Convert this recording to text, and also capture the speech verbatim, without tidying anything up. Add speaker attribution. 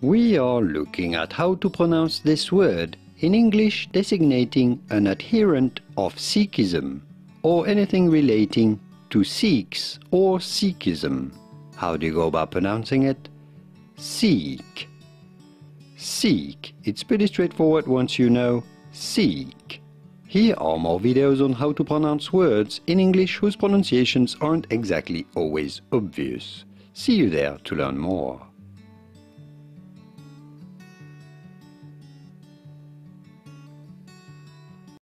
Speaker 1: We are looking at how to pronounce this word in English designating an adherent of Sikhism or anything relating to Sikhs or Sikhism. How do you go about pronouncing it? Sikh. Sikh. It's pretty straightforward once you know Sikh. Here are more videos on how to pronounce words in English whose pronunciations aren't exactly always obvious. See you there to learn more.